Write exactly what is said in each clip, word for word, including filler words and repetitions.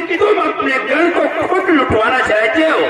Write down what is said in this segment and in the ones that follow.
कि तुम अपने गढ़ को खुद लुटवाना चाहते हो।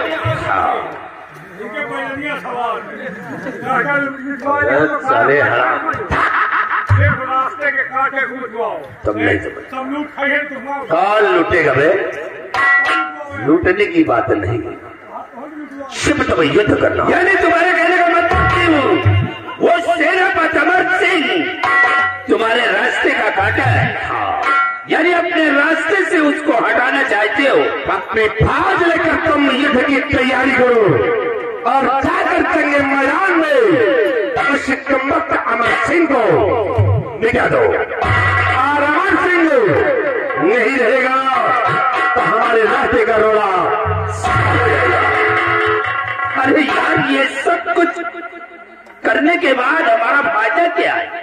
साले हराम, रास्ते के कांटे कूदवाओ, तुम नहीं समझ। सब लूट खाइए तुम। कौन लूटेगा बे? लूटने की बात नहीं, सिर्फ तुम्हें युद्ध करना। यानी तुम्हारे कहने का मतलब कि वो सेनापति अमर सिंह तुम्हारे रास्ते का कांटा है। हाँ, यानी अपने रास्ते से उसको हटाना चाहते हो। अपने फौज लेकर तुम युद्ध की तैयारी करो और जाकर चंगे मैदान में उस कमबख्त अमर सिंह को मिटा दो। और अमर सिंह नहीं रहेगा तो हमारे रास्ते का रोड़ा। अरे यार, ये सब कुछ करने के बाद हमारा फायदा क्या है?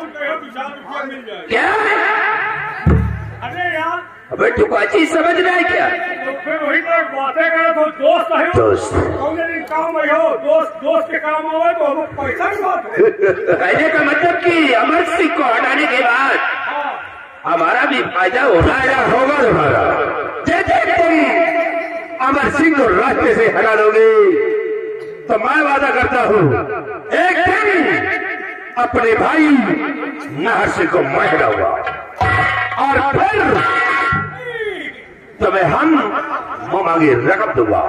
क्या है? अरे यार, अबे टुकाची समझ रहा है क्या? तो फिर वही तो बातें करे तो दोस्त है। दोस्त काम है हो, दोस्त दोस्त के काम आवे तो हम पैसा की बात है। कहने का मतलब कि अमर सिंह को हटाने के बाद हमारा भी फायदा होगा होगा तुम्हारा। जैसे तुम अमर सिंह को रास्ते से हटा लोगे तो मैं वादा करता हूँ एक दिन अपने भाई नाहर सिंह को मैं हटाऊंगा और फिर तुम्हें हम मुंह मांगी रकम दूंगा।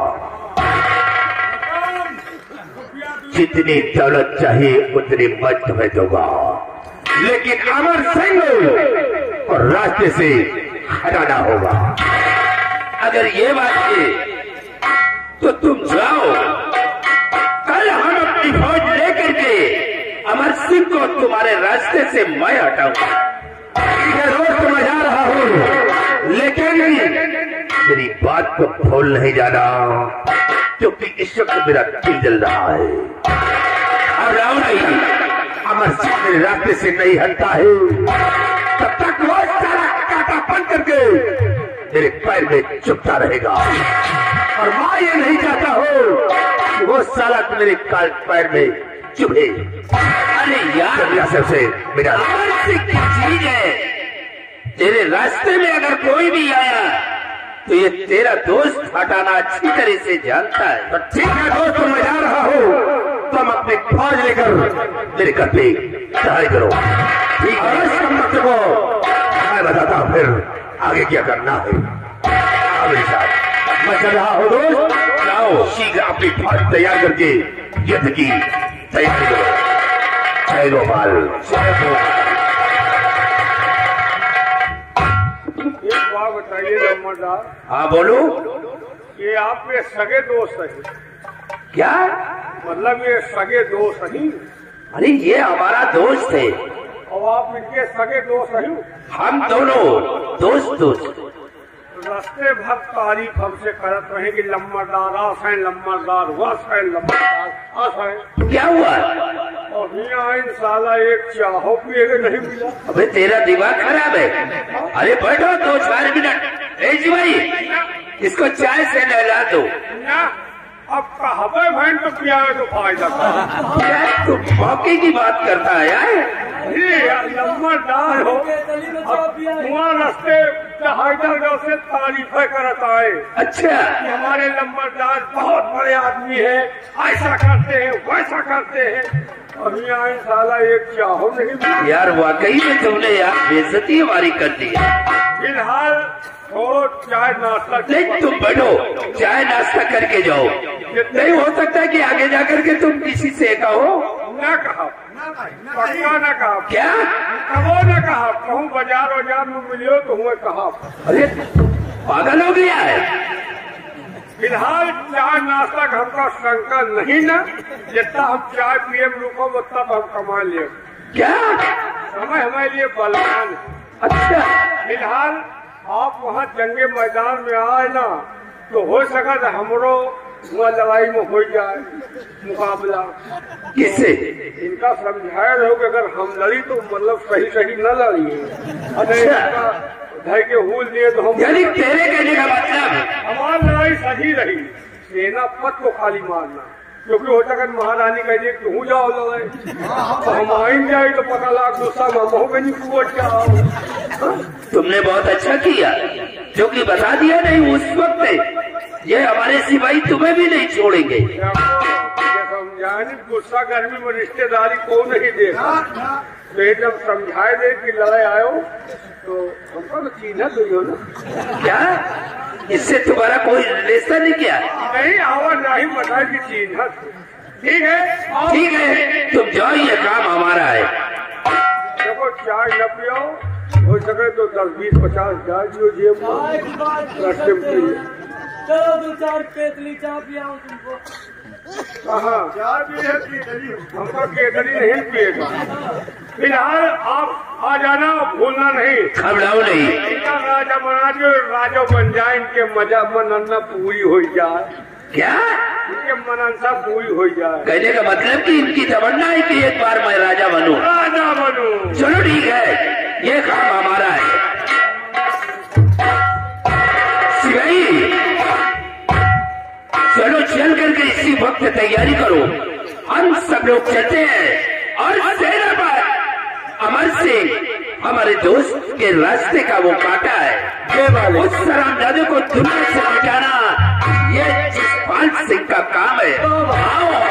जितनी दौलत चाहिए उतनी मैं तुम्हें दूंगा, लेकिन अमर सिंह और रास्ते से हटाना होगा। अगर ये बात है तो तुम जाओ, कल हम अपनी फौज लेकर के अमर सिंह को तुम्हारे रास्ते से मैं हटाऊंगा। रोज तो मैं जा रहा हूँ, लेकिन मेरी बात को भूल नहीं जाना, क्योंकि इस वक्त मेरा दिल जल रहा है। और राव नहीं, अमर सिंह मेरे रास्ते से नहीं हटता है तब तक वो सारा कांटा बन करके मेरे पैर में चुभता रहेगा। और मैं ये नहीं चाहता हूँ कि वो साला मेरे पैर में चुभे। अरे यार, मेरा सबसे मेरा अमर सिंह की चीज है। तेरे रास्ते में अगर कोई भी आया तो ये तेरा दोस्त हटाना अच्छी तरह से जानता है। तो ठीक है दोस्त, मैं जा रहा हूँ, तुम अपनी फौज लेकर मेरे घर पे चढ़ाई करो। ठीक है, मैं बताता हूँ फिर आगे क्या करना है। मेरे साथ मैं चल रहा हूँ दोस्त, जाओ शीघ्र अपनी फौज तैयार करके युद्ध की तैयारी करो। जय गोपाल। एक बात बताइए जम्मदार। हाँ बोलो। ये आपके सगे दोस्त है क्या? मतलब ये सगे दोस्त है? अरे ये हमारा दोस्त है। और आप इनके सगे दोस्त है? हम दोनों दोस्त दोस्त। रास्ते भर तारीफ हमसे करत रहे कि लम्बरदार आस है, लम्बरदार वस है, लम्बरदार आस है। क्या हुआ? और यहाँ इन साला एक चाहो पिएगा नहीं मिला। अबे तेरा दिमाग खराब है। अरे बैठो दो चार मिनट। ए जी भाई, इसको चाय से नहला दो। अब कहावे बहन तो पिया है तो फायदा क्या तू मौके की बात करता है यार? लम्बरदार हो, वहाँ रास्ते हैदरगढ़ से तारीफे करता है। अच्छा, हमारे लम्बरदार बहुत बड़े आदमी है, ऐसा करते हैं वैसा करते हैं। और यहाँ साला एक चाहो नहीं यार। वाकई में तुमने यार बेइज्जती हमारी कर दी है। फिलहाल तो चाय नाश्ता नहीं, तुम बैठो, चाय नाश्ता करके जाओ। नहीं हो सकता कि आगे जाकर के तुम किसी से कहो। न कहा, पक्का न कहा। क्या कहो न कहा, कहूँ बाजार बाजार में मिलियो तो हुए कहा। अरे पागल हो गया है। फिलहाल चाय नाश्ता हमका शंका नहीं ना, जितना हम चाय पिए रुको उतना हम कमा लिए। क्या समय हमारे लिए बलवान। अच्छा, फिलहाल आप वहाँ जंगे मैदान में आए ना तो हो सका था हमरो वहाँ लड़ाई में हो जाए मुकाबला। किससे? इनका समझाया रहो कि अगर हम लड़ी तो मतलब सही सही न लड़ी। अरे घर के हुल दिए तो हम, यानी तेरे कहने का मतलब हमारी लड़ाई सही रही, सेना पथ को खाली मारना। क्योंकि हो सके महारानी कह दी तू जाओ लगे तो हम आइन जाए तो पता लगा गुस्सा में बहु में नहीं कुछ जाओ। तुमने बहुत अच्छा किया क्योंकि बता दिया नहीं उस वक्त ये हमारे सिपाही तुम्हें भी नहीं छोड़ेंगे। समझाने गुस्सा गर्मी में रिश्तेदारी को नहीं देखा तो जब समझाए दे कि लड़ाई आयो तो हमको तो चीना तो हो ना क्या इससे तुम्हारा कोई रिलेशन नहीं क्या? नहीं आवाज नहीं बताए कि चीना। ठीक है ठीक है तुम जाओ ये काम हमारा है। देखो चाय न पियो हो सके तो दस बीस पचास डाल दियो जेब में रास्ते में। चलो दो चार केतली चाय पियाओ तुमको। हाँ चाय पिए हमको केतली नहीं पिएगा। फिलहाल आप आ जाना भूलना नहीं। घबराओ नहीं। राजा बना जो राजा बन जाए इनके मजा मनन्ना पूरी हो जाए। क्या इनके मनन्ना पूरी हो जाए कहने का मतलब कि इनकी तमन्ना है कि एक बार मैं राजा बनूं। राजा बनूं। चलो ठीक है ये काम हमारा है। सिपाही चलो चल करके इसी वक्त तैयारी करो हम सब लोग चलते हैं और सेना पर अमर सिंह हमारे दोस्त के रास्ते का वो काटा है उस सरामजादे को दुनिया से मिटाना ये जसपाल सिंह का काम है। आओ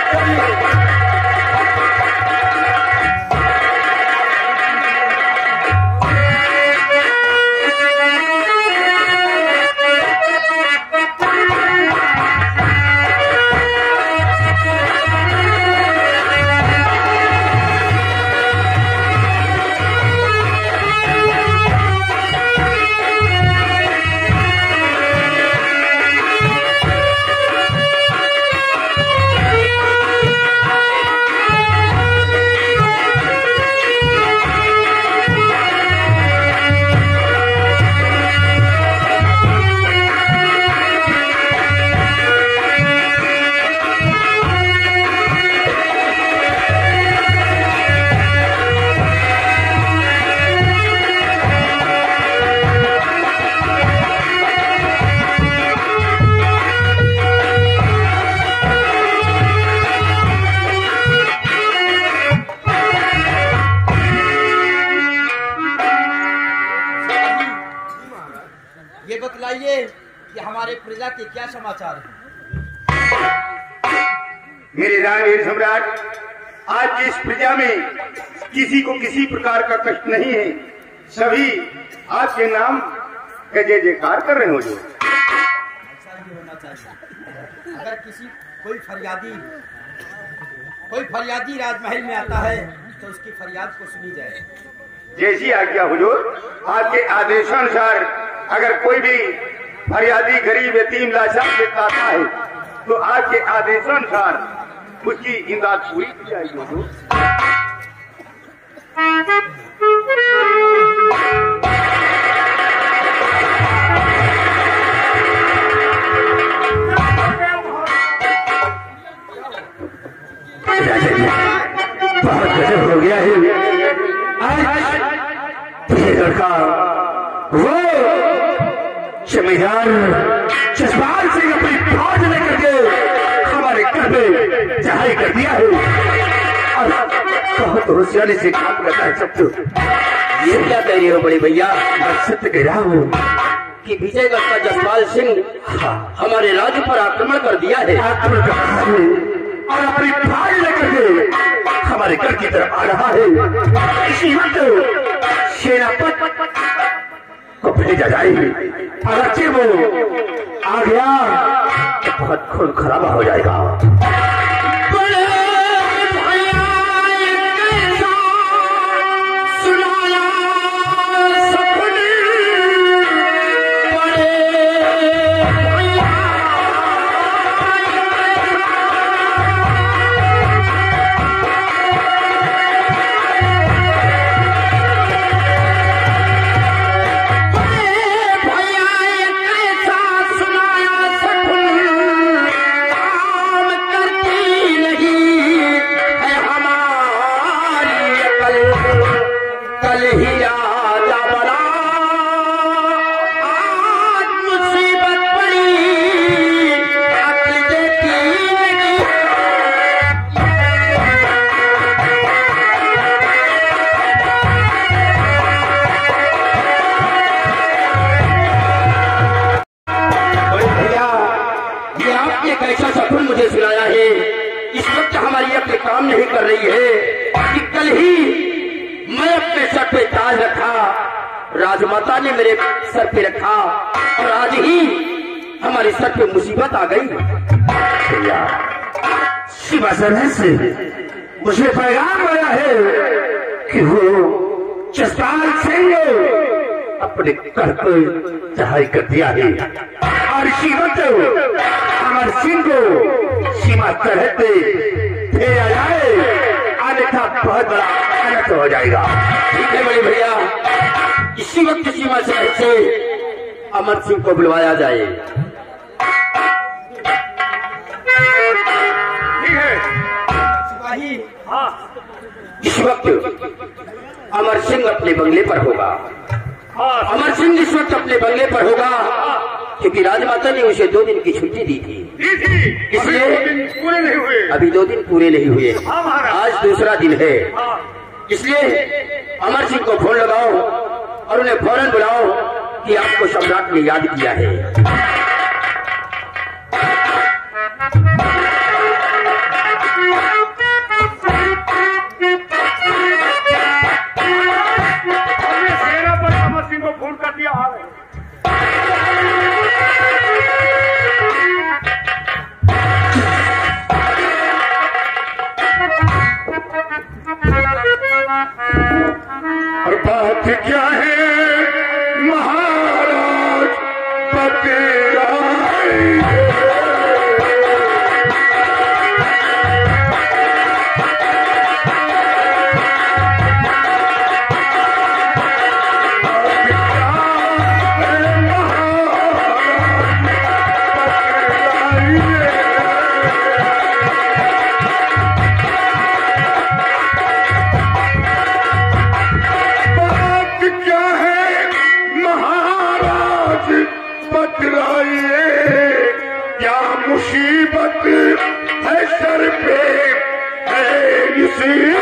कि हमारे प्रजा के क्या समाचार हैं? मेरे रणवीर सम्राट आज इस प्रजा में किसी को किसी प्रकार का कष्ट नहीं है। सभी आपके नाम का जय जयकार कर रहे हो। जो ऐसा ही होना चाहिए। अगर किसी कोई फरियादी कोई फरियादी राजमहल में आता है तो उसकी फरियाद को सुनी जाए। जैसी आज्ञा हुजूर। आपके आदेशानुसार अगर कोई भी फरियादी गरीब यतीम लाचार व्यक्ति आता है तो आपके आदेशानुसार उसकी इमदाद पूरी की जाएगी हुजूर। बहुत गजब हो गया है। आज ये लड़का वो जमींदार जसपाल सिंह अपनी फौज लेकर के हमारे घर में चढ़ाई कर दिया है और बहुत होशियारी से काम करता है। सब ये क्या कह रही हो बड़े भैया? मैं सत्य कह रहा हूँ कि विजयगढ़ का जसपाल सिंह हमारे राज्य पर आक्रमण कर दिया है। आक्रमण कर रहा है और अपनी फौज लेकर के हमारे घर की तरफ आ रहा है। इसी वक्त सेनापति को भेजा जाएगी। अगर वो आ गया तो बहुत खून खराबा हो जाएगा। काम करके राजमाता ने मेरे सर पे रखा और आज ही हमारे सर पे मुसीबत आ गई। भैया शिवा सरहद से मुझे पैगाम आया है कि वो जसपाल सिंह अपने घर को चढ़ाई कर दिया है और शिवत अमर सिंह को सीमा सरहद पे भेजा जाए, अन्यथा बहुत बड़ा अनर्थ हो जाएगा। ठीक है बड़े भैया, इसी वक्त सीमा सरहद से अमर सिंह को बुलवाया जाए। ठीक है सिपाही। हाँ इस वक्त अमर सिंह अपने बंगले पर होगा। हाँ अमर सिंह इस वक्त अपने बंगले पर होगा क्योंकि राजमाता ने उसे दो दिन की छुट्टी दी थी। दी थी इसलिए अभी दो दिन पूरे नहीं हुए। अभी दो दिन पूरे नहीं हुए, हाँ महाराज। आज दूसरा दिन है। हाँ इसलिए अमर सिंह को फोन लगाओ और उन्हें फौरन बुलाओ कि आपको सम्राट ने याद किया है। हमने सेना पर अमर सिंह को फोन कर दिया। आ रहे हैं। और बात क्या है महाराज पतिराई, क्या मुसीबत है सर पे है इसी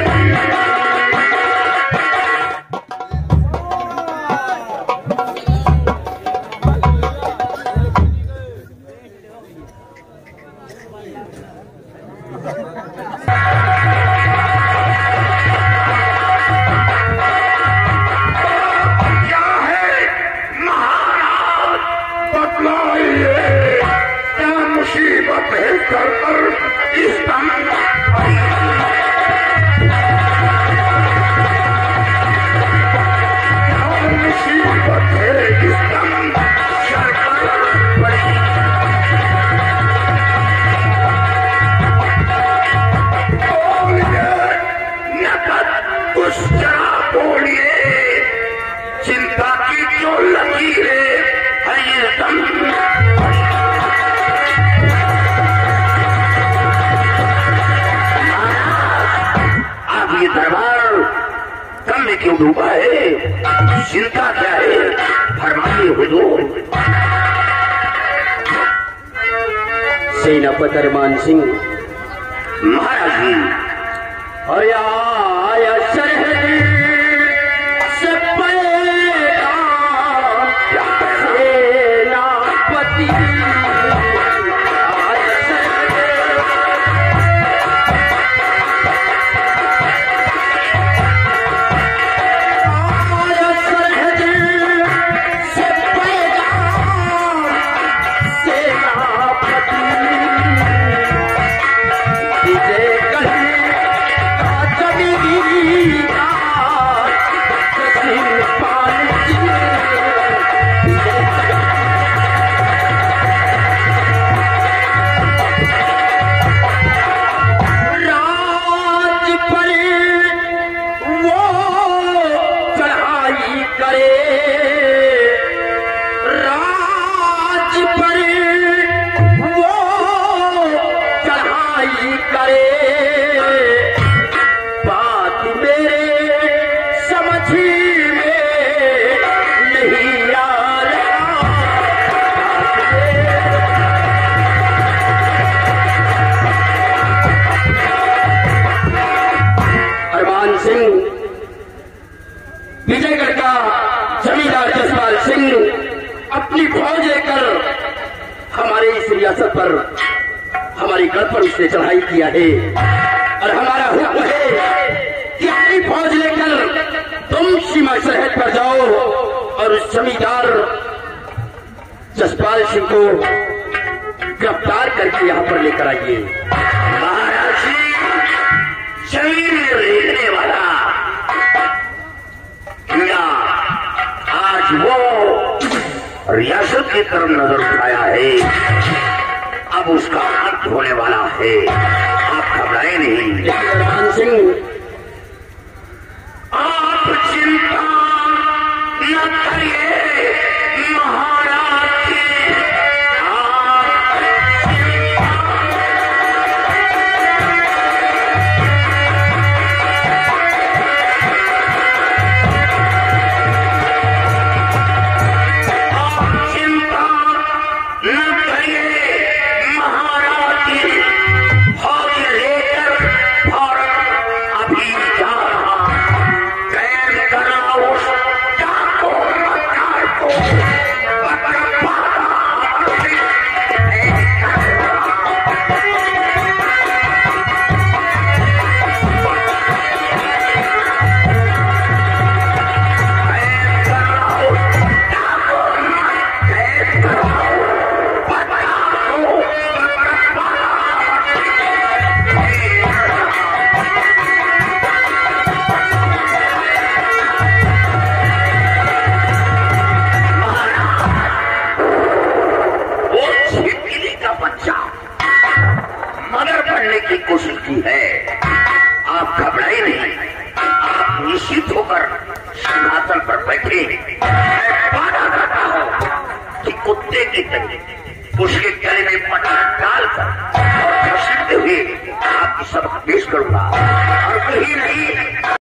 क्यों डूबा है? चिंता क्या है? फरमाइए हुजूर। सेनापति अरमान सिंह महाराज जी और आया सरहद से पैगाम सेनापति विजयगढ़ का जमींदार जसपाल सिंह अपनी फौज लेकर हमारे इस रियासत पर हमारी गढ़ पर उसने चढ़ाई किया है और हमारा हुक्म है कि अपनी फौज लेकर तुम सीमा सरहद पर जाओ और उस जमींदार जसपाल सिंह को गिरफ्तार करके यहाँ पर लेकर आइए। महाराज जी, जमीन में रहने वाला क्या आज वो रियासत की तरफ नजर उठाया है, अब उसका अंत होने वाला है, आप घबराए नहीं। मान सिंह, आप चिंता न करिए महाराज जी, आप चिंता न करिए महाराज जी, फौज लेकर भारत अभी जा रहा, कैद कराओ उस डाको मकार को, मदर बनने की कोशिश की है। आप घबराए नहीं, आप निश्चित होकर सिंहासन पर बैठे। मैं वादा करता हूँ कि कुत्ते की तरह उसके गले में पटाख डालकर और घसीटते हुए आपकी सबक पेश करूंगा और कहीं नहीं